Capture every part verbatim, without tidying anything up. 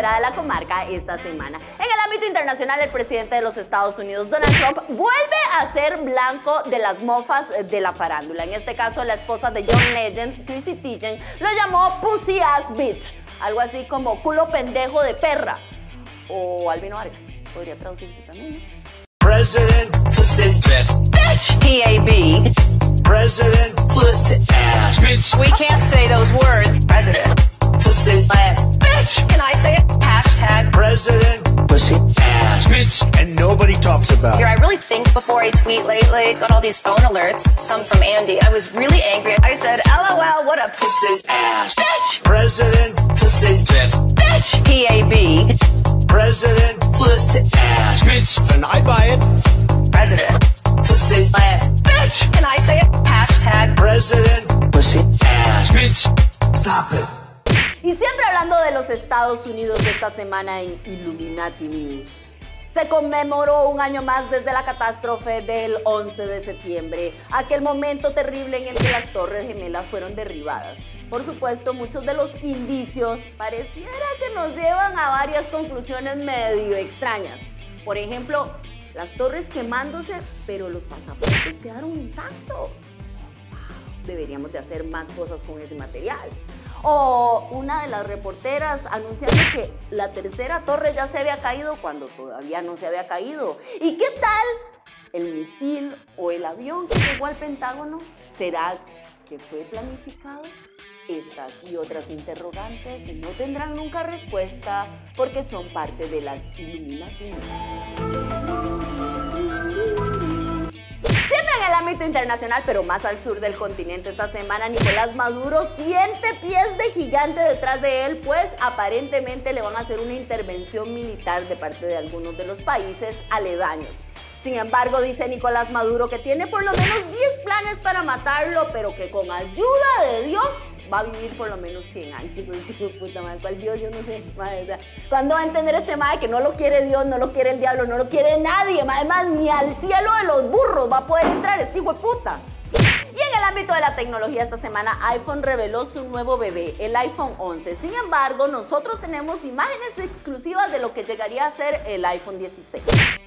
hora de la comarca esta semana. En el ámbito internacional, el presidente de los Estados Unidos, Donald Trump, vuelve a ser blanco de las mofas de la farándula. En este caso, la esposa de John Legend, Chrissy Teigen, lo llamó Pussy Ass Bitch, algo así como culo pendejo de perra, o Albino Vargas, podría traducirse también, ¿no? President Pussy Ass Bitch. P A B. President Pussy Ass Bitch. We can't say those words. President Pussy Ass Bitch. Can I say it? Hashtag President Pussy Ass Bitch. And nobody talks about Here, I really think before I tweet lately. Got all these phone alerts, some from Andy. I was really angry. I said, LOL, what a pussy ass bitch. President Pussy Ass Bitch. P A B. President Pussy Ass Bitch. And I buy it. President Pussy Ass Bitch. Can I say it? Hashtag President Pussy Ass Bitch. Stop it. Y siempre hablando de los Estados Unidos, esta semana en Illuminati News se conmemoró un año más desde la catástrofe del once de septiembre, aquel momento terrible en el que las Torres Gemelas fueron derribadas. Por supuesto, muchos de los indicios pareciera que nos llevan a varias conclusiones medio extrañas. Por ejemplo, las torres quemándose, pero los pasaportes quedaron intactos. Deberíamos de hacer más cosas con ese material. O una de las reporteras anunciando que la tercera torre ya se había caído cuando todavía no se había caído. ¿Y qué tal el misil o el avión que llegó al Pentágono? ¿Será que fue planificado? Estas y otras interrogantes no tendrán nunca respuesta porque son parte de las Illuminati. Siempre en el ámbito internacional, pero más al sur del continente, esta semana Nicolás Maduro siente pies de gigante detrás de él, pues aparentemente le van a hacer una intervención militar de parte de algunos de los países aledaños. Sin embargo, dice Nicolás Maduro que tiene por lo menos diez planes para matarlo, pero que con ayuda de Dios va a vivir por lo menos cien años. Hijo de puta madre, ¿cuál Dios? Yo no sé, madre, o sea, ¿cuándo va a entender este madre que no lo quiere Dios, no lo quiere el diablo, no lo quiere nadie? Además, ni al cielo de los burros va a poder entrar este hijo de puta. Y en el ámbito de la tecnología, esta semana iPhone reveló su nuevo bebé, el iPhone once. Sin embargo, nosotros tenemos imágenes exclusivas de lo que llegaría a ser el iPhone dieciséis.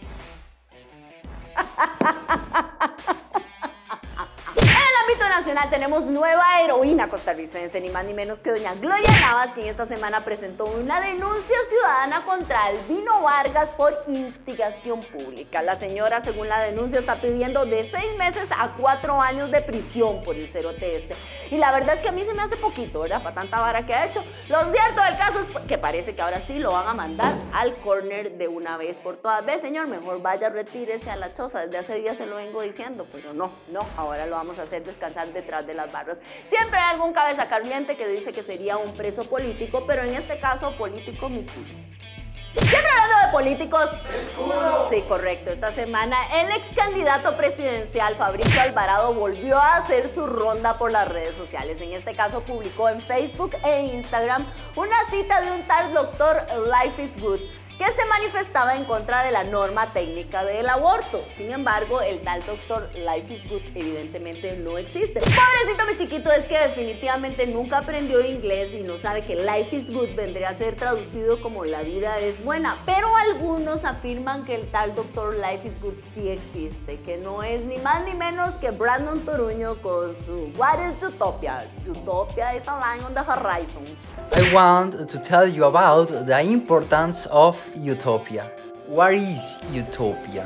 Nacional tenemos nueva heroína costarricense, ni más ni menos que doña Gloria Navas, quien esta semana presentó una denuncia ciudadana contra Albino Vargas por instigación pública. La señora, según la denuncia, está pidiendo de seis meses a cuatro años de prisión por el cerote este. Y la verdad es que a mí se me hace poquito, ¿verdad? Para tanta vara que ha hecho. Lo cierto del caso es que parece que ahora sí lo van a mandar al corner de una vez por todas. Ve, señor, mejor vaya, retírese a la choza. Desde hace días se lo vengo diciendo, pero no, no, ahora lo vamos a hacer descansar detrás de las barras. Siempre hay algún cabeza caliente que dice que sería un preso político, pero en este caso político mi culo. Siempre hablando de políticos, sí, correcto, esta semana el ex candidato presidencial Fabricio Alvarado volvió a hacer su ronda por las redes sociales. En este caso publicó en Facebook e Instagram una cita de un tal doctor Life is Good, que se manifestaba en contra de la norma técnica del aborto. Sin embargo, el tal doctor Life is Good evidentemente no existe. Pobrecito mi chiquito, es que definitivamente nunca aprendió inglés y no sabe que Life is Good vendría a ser traducido como la vida es buena. Pero algunos afirman que el tal doctor Life is Good sí existe, que no es ni más ni menos que Brandon Toruño con su What is Utopia? Utopia is a line on the horizon. I want to tell you about the importance of utopia. What is utopia?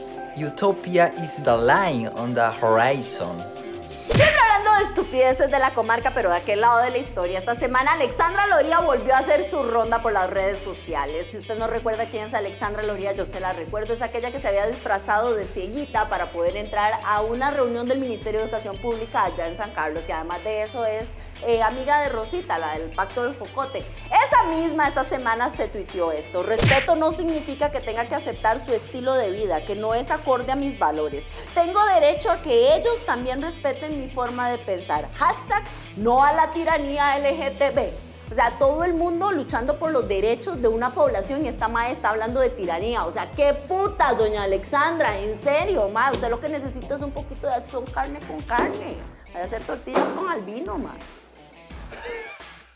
Utopia is the line on the horizon. Siempre hablando de estupideces de la comarca, pero de aquel lado de la historia, esta semana Alexandra Loría volvió a hacer su ronda por las redes sociales. Si usted no recuerda quién es Alexandra Loría, yo se la recuerdo. Es aquella que se había disfrazado de cieguita para poder entrar a una reunión del Ministerio de Educación Pública allá en San Carlos, y además de eso es eh, amiga de Rosita, la del Pacto del Jocote. Esa misma esta semana se tuiteó esto: respeto no significa que tenga que aceptar su estilo de vida, que no es acorde a mis valores. Tengo derecho a que ellos también respeten mi forma de pensar. Hashtag no a la tiranía L G T B. O sea, todo el mundo luchando por los derechos de una población y esta mae está hablando de tiranía. O sea, qué puta, doña Alexandra, en serio, mae. Usted lo que necesita es un poquito de acción carne con carne. Vaya a hacer tortillas con albino, mae.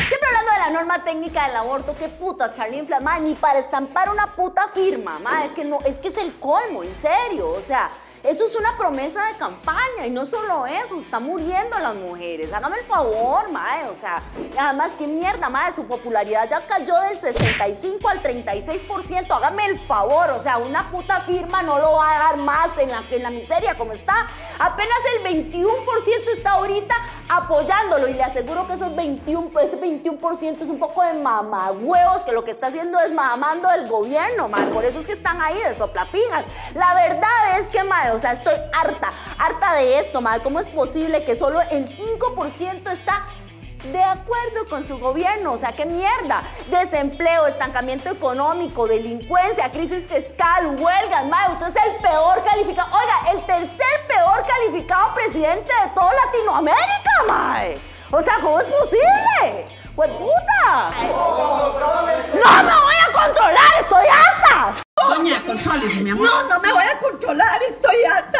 Siempre hablando de la norma técnica del aborto, qué putas, Charlinflas, ma, ni para estampar una puta firma, ma, es que no, es que es el colmo, en serio, o sea, eso es una promesa de campaña y no solo eso, están muriendo las mujeres. Hágame el favor, mae, o sea, además, qué mierda, mae, su popularidad ya cayó del sesenta y cinco al treinta y seis por ciento. Hágame el favor, o sea, una puta firma no lo va a dejar más en la, en la miseria como está. Apenas el veintiuno por ciento está ahorita apoyándolo y le aseguro que esos veintiuno, ese veintiuno por ciento es un poco de mamagüevos que lo que está haciendo es mamando el gobierno, mae. Por eso es que están ahí de soplapijas. La verdad es que, mae, o sea, estoy harta, harta de esto, madre. ¿Cómo es posible que solo el cinco por ciento está de acuerdo con su gobierno? O sea, ¿qué mierda? Desempleo, estancamiento económico, delincuencia, crisis fiscal, huelgas, madre. Usted es el peor calificado, oiga, el tercer peor calificado presidente de toda Latinoamérica, madre. O sea, ¿cómo es posible? ¡Pues puta! ¡No me voy a controlar! ¡Estoy harta! Doña, contrólese, mi amor. No, no me voy a controlar, estoy harta.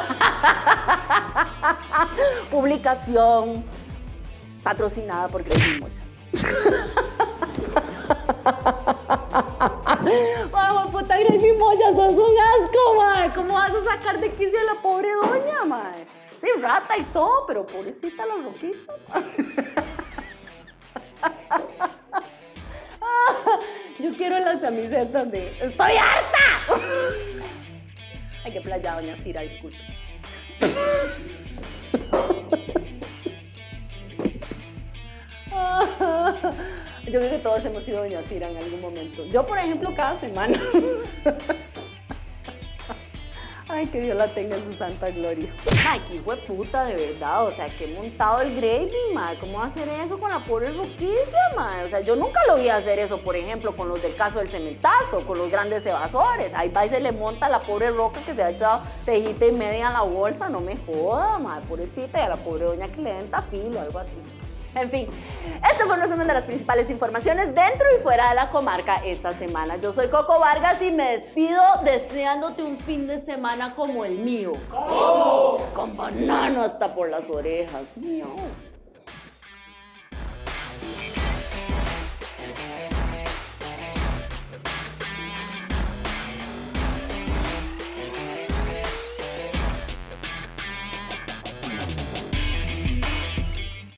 Publicación patrocinada por Gracie Mocha. Ay, puta, Gracie Mocha, sos un asco, mae. ¿Cómo vas a sacar de quicio a la pobre doña, mae? Sí, rata y todo, pero pobrecita la roquita. Yo quiero las camisetas de ¡estoy harta! Ay, qué playa, doña Cira, disculpe. Yo creo que todos hemos sido doña Cira en algún momento. Yo, por ejemplo, cada semana. Ay, que Dios la tenga en su santa gloria. Ay, qué hijo de puta, de verdad. O sea, que he montado el gravy, madre. ¿Cómo va a hacer eso con la pobre roquicia, madre? O sea, yo nunca lo vi hacer eso, por ejemplo, con los del caso del cementazo, con los grandes evasores. Ahí va y se le monta a la pobre roca que se ha echado tejita y media en la bolsa. No me joda, madre, pobrecita. Y a la pobre doña que le den tafilo o algo así. En fin, este fue un resumen de las principales informaciones dentro y fuera de la comarca esta semana. Yo soy Coco Vargas y me despido deseándote un fin de semana como el mío. ¿Cómo? Con banano hasta por las orejas. Miau.